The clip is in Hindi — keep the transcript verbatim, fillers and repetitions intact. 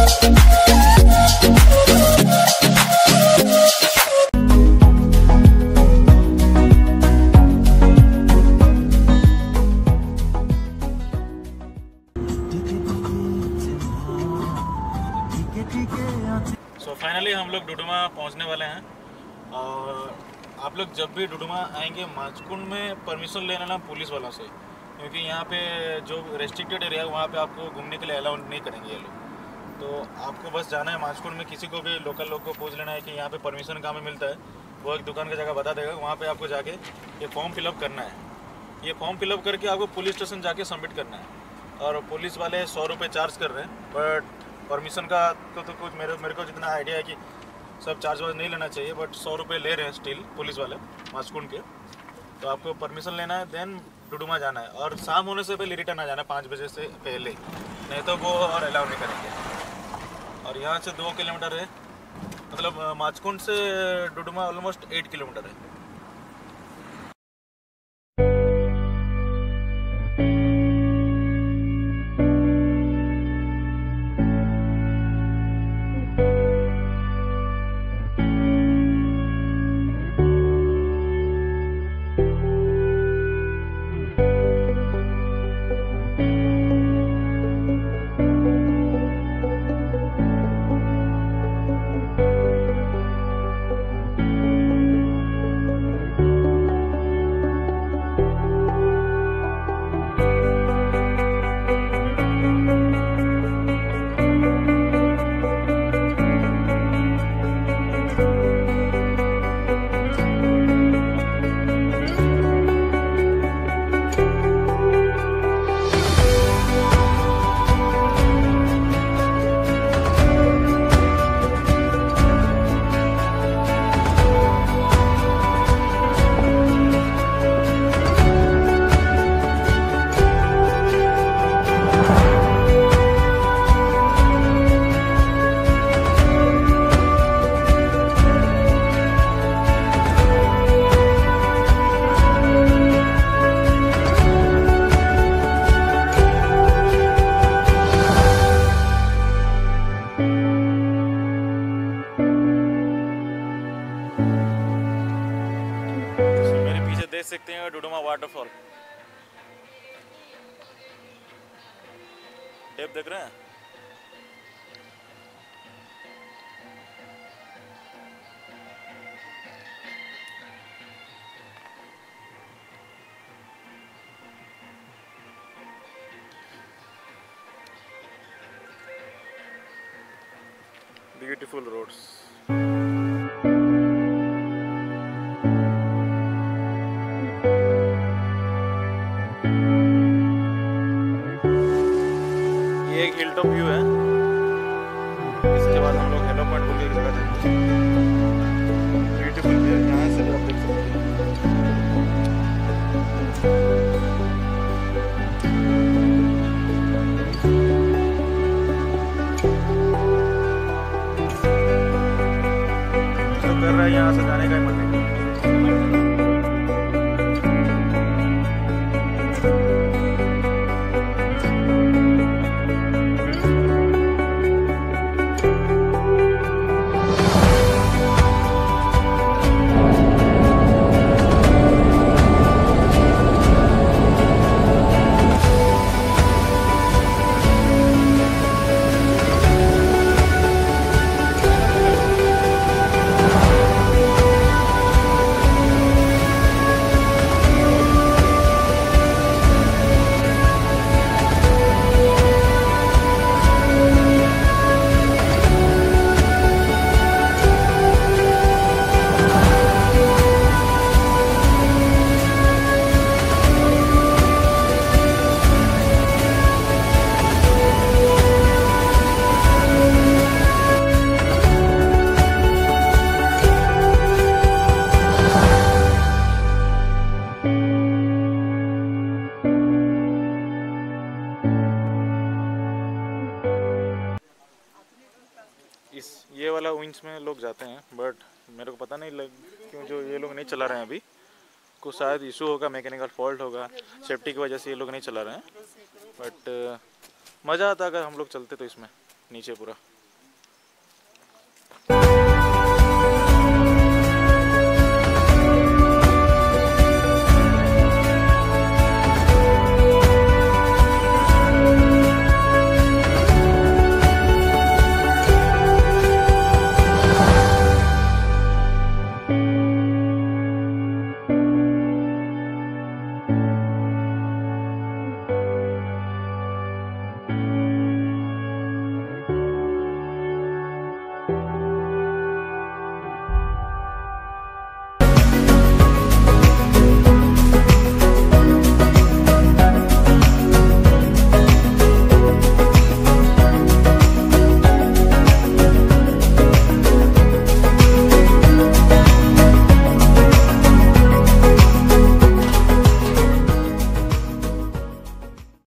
सो फाइनली हम लोग डुडुमा पहुंचने वाले हैं। और आप लोग जब भी डुडुमा आएंगे माचकुंड में परमिशन ले लेना पुलिस वालों से, क्योंकि यहाँ पे जो रेस्ट्रिक्टेड एरिया है वहाँ पे आपको घूमने के लिए अलाउ नहीं करेंगे ये लोग। तो आपको बस जाना है माचकुंड में, किसी को भी लोकल लोग को पूछ लेना है कि यहाँ पे परमिशन कहाँ में मिलता है, वो एक दुकान का जगह बता देगा। वहाँ पे आपको जाके ये फॉर्म फिलअप करना है। ये फॉर्म फिलअप करके आपको पुलिस स्टेशन जाके सबमिट करना है। और पुलिस वाले सौ रुपये चार्ज कर रहे हैं, बट परमिशन का तो, तो कुछ मेरे मेरे को जितना आइडिया है कि सब चार्ज वार्ज नहीं लेना चाहिए, बट सौ रुपये ले रहे हैं स्टिल पुलिस वाले माचकुंड के। तो आपको परमिशन लेना है, देन डुडुमा जाना है। और शाम होने से पहले रिटर्न आ जाना है पाँच बजे से पहले, नहीं तो वो और अलाउ नहीं करेंगे। और यहाँ से दो किलोमीटर है, मतलब माचकुंड से डुडुमा ऑलमोस्ट एट किलोमीटर है। देख सकते हैं डुडुमा वाटरफॉल। टेप देख रहे हैं? Beautiful roads. एक हिल टॉप व्यू है। इसके बाद हम लोग हेलो पॉइंट बोल के एक जगह जाएंगे। ब्यूटीफुल व्यू है, यहाँ से आप देख सकते हैं। तो कर रहा है यहाँ से जाने का ही मन नहीं। इस ये वाला विंग्स में लोग जाते हैं, बट मेरे को पता नहीं लग क्यों जो ये लोग नहीं चला रहे हैं अभी। कुछ शायद इशू होगा, मैकेनिकल फॉल्ट होगा, सेफ्टी की वजह से ये लोग नहीं चला रहे हैं। बट मज़ा आता अगर हम लोग चलते तो इसमें नीचे पूरा।